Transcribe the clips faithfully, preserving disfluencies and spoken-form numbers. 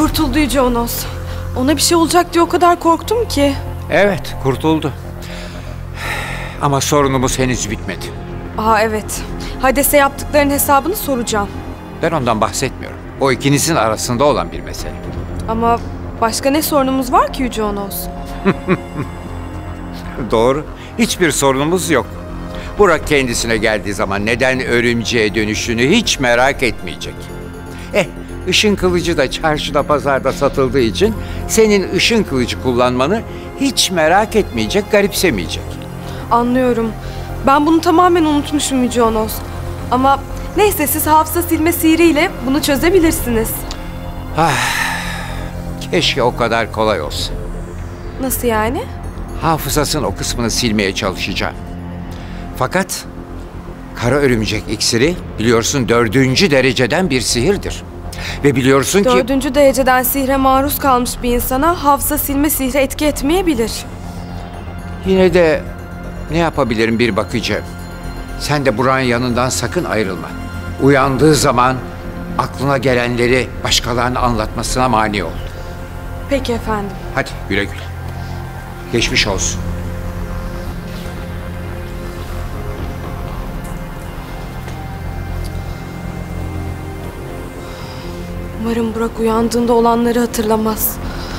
Kurtuldu Yüce Onos. Ona bir şey olacak diye o kadar korktum ki. Evet, kurtuldu. Ama sorunumuz henüz bitmedi. Aa evet. Hades'e yaptıklarının hesabını soracağım. Ben ondan bahsetmiyorum. O ikinizin arasında olan bir mesele. Ama başka ne sorunumuz var ki Yüce Onos? Doğru. Hiçbir sorunumuz yok. Burak kendisine geldiği zaman neden örümceğe dönüşünü hiç merak etmeyecek. Eh, ışın kılıcı da çarşıda pazarda satıldığı için senin ışın kılıcı kullanmanı hiç merak etmeyecek, garipsemeyecek. Anlıyorum. Ben bunu tamamen unutmuşum Yüce Onos. Ama neyse, siz hafıza silme sihriyle bunu çözebilirsiniz. Ah, keşke o kadar kolay olsa. Nasıl yani? Hafızasının o kısmını silmeye çalışacağım. Fakat kara örümcek iksiri biliyorsun dördüncü dereceden bir sihirdir. Ve biliyorsun ki... Dördüncü dereceden sihre maruz kalmış bir insana hafıza silme sihri etki etmeyebilir. Yine de ne yapabilirim bir bakacağım. Sen de Burak'ın yanından sakın ayrılma. Uyandığı zaman aklına gelenleri başkalarına anlatmasına mani ol. Peki efendim. Hadi güle güle. Geçmiş olsun. Umarım Burak uyandığında olanları hatırlamaz.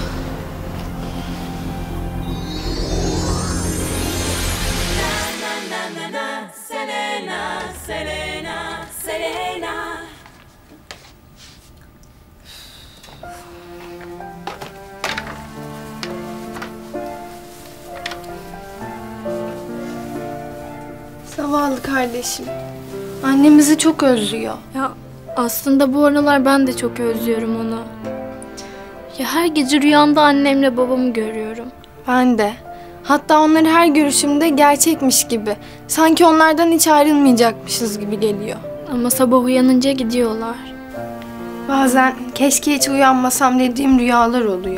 Zavallı kardeşim. Annemizi çok özlüyor. Ya aslında bu aralar ben de çok özlüyorum onu. Ya her gece rüyamda annemle babamı görüyorum. Ben de. Hatta onları her görüşümde gerçekmiş gibi. Sanki onlardan hiç ayrılmayacakmışız gibi geliyor. Ama sabah uyanınca gidiyorlar. Bazen keşke hiç uyanmasam dediğim rüyalar oluyor.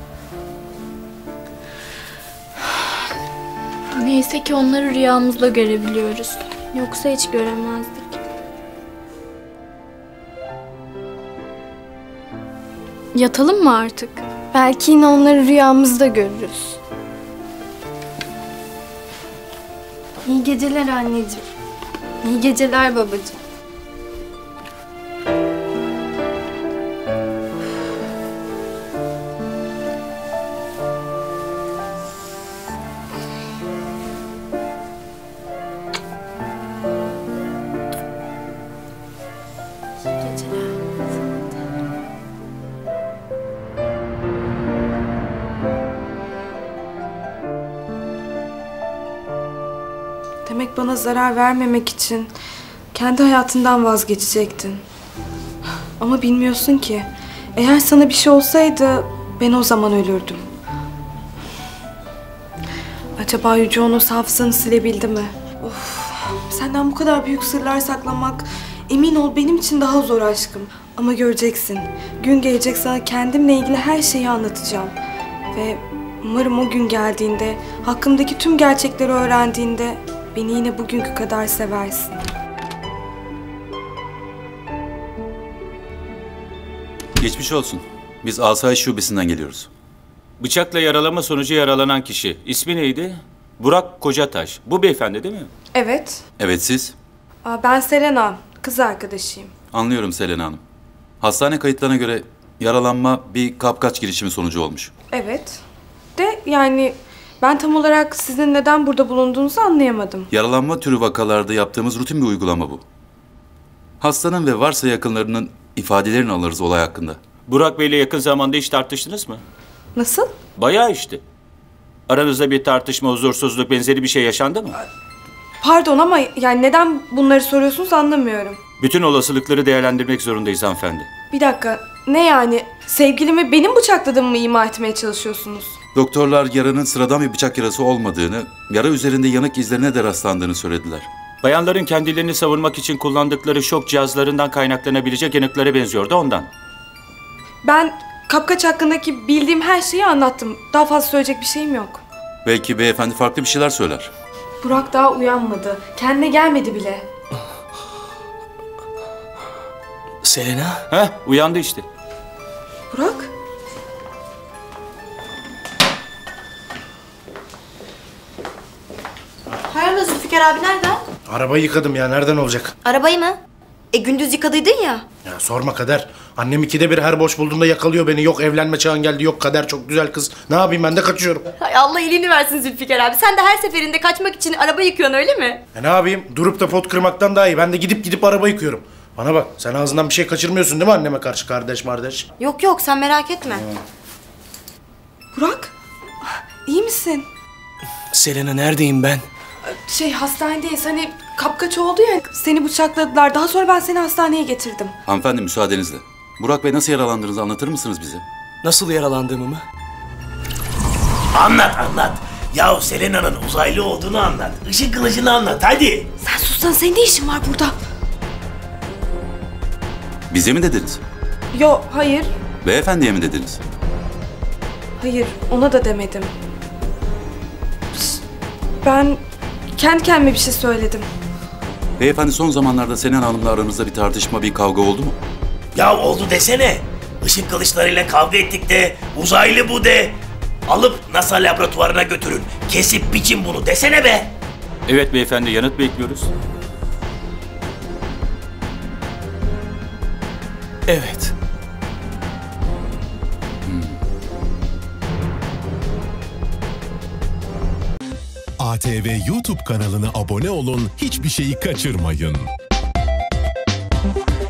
Neyse ki onları rüyamızda görebiliyoruz. Yoksa hiç göremezdik. Yatalım mı artık? Belki yine onları rüyamızda görürüz. İyi geceler anneciğim. İyi geceler babacığım. Demek bana zarar vermemek için kendi hayatından vazgeçecektin. Ama bilmiyorsun ki, eğer sana bir şey olsaydı ben o zaman ölürdüm. Acaba Yüce Onos hafızanı silebildi mi? Of, senden bu kadar büyük sırlar saklamak, emin ol benim için daha zor aşkım. Ama göreceksin, gün gelecek sana kendimle ilgili her şeyi anlatacağım. Ve umarım o gün geldiğinde, hakkımdaki tüm gerçekleri öğrendiğinde beni yine bugünkü kadar seversin. Geçmiş olsun. Biz Asayiş Şubesi'nden geliyoruz. Bıçakla yaralama sonucu yaralanan kişi. İsmi neydi? Burak Kocataş. Bu beyefendi değil mi? Evet. Evet siz? Aa, ben Selena, kız arkadaşıyım. Anlıyorum Selena Hanım. Hastane kayıtlarına göre yaralanma bir kapkaç girişimi sonucu olmuş. Evet. De yani ben tam olarak sizin neden burada bulunduğunuzu anlayamadım. Yaralanma türü vakalarda yaptığımız rutin bir uygulama bu. Hastanın ve varsa yakınlarının ifadelerini alırız olay hakkında. Burak Bey'le yakın zamanda hiç tartıştınız mı? Nasıl? Bayağı işte. Aranızda bir tartışma, huzursuzluk benzeri bir şey yaşandı mı? Pardon ama yani neden bunları soruyorsunuz anlamıyorum. Bütün olasılıkları değerlendirmek zorundayız hanımefendi. Bir dakika, ne yani? Sevgilimi benim bıçakladığımı mı ima etmeye çalışıyorsunuz? Doktorlar yaranın sıradan bir bıçak yarası olmadığını, yara üzerinde yanık izlerine de rastlandığını söylediler. Bayanların kendilerini savunmak için kullandıkları şok cihazlarından kaynaklanabilecek yanıklara benziyordu ondan. Ben kapkaç hakkındaki bildiğim her şeyi anlattım. Daha fazla söyleyecek bir şeyim yok. Belki beyefendi farklı bir şeyler söyler. Burak daha uyanmadı. Kendine gelmedi bile. Selena? Heh, uyandı işte. Burak? Zülfikar abi nereden? Arabayı yıkadım ya, nereden olacak? Arabayı mı? E gündüz yıkadıydın ya. Ya sorma Kader. Annem ikide bir her boş bulduğunda yakalıyor beni. Yok evlenme çağın geldi, yok Kader çok güzel kız. Ne yapayım, ben de kaçıyorum. Hay Allah iyiliğini versin Zülfikar abi. Sen de her seferinde kaçmak için araba yıkıyorsun öyle mi? E ne yapayım? Durup da pot kırmaktan daha iyi. Ben de gidip gidip araba yıkıyorum. Bana bak, sen ağzından bir şey kaçırmıyorsun değil mi anneme karşı, kardeş kardeş? Yok yok sen merak etme. Burak, iyi misin? Selena neredeyim ben? Şey hastanedeyiz hani kapkaç oldu ya seni bıçakladılar. Daha sonra ben seni hastaneye getirdim. Hanımefendi müsaadenizle. Burak Bey nasıl yaralandığınızı anlatır mısınız bize? Nasıl yaralandığımı mı? Anlat anlat. Yahu Selena'nın uzaylı olduğunu anlat. Işın kılıcını anlat hadi. Sen sussan senin ne işin var burada? Bize mi dediniz? Yo hayır. Beyefendiye mi dediniz? Hayır ona da demedim. Ben kendi kendime bir şey söyledim. Beyefendi son zamanlarda Selena Hanım'la aranızda bir tartışma, bir kavga oldu mu? Ya oldu desene. Işın kılıçlarıyla kavga ettik de, uzaylı bu de. Alıp NASA laboratuvarına götürün. Kesip biçin bunu desene be. Evet beyefendi, yanıt bekliyoruz. Evet. A T V YouTube kanalına abone olun, hiçbir şeyi kaçırmayın.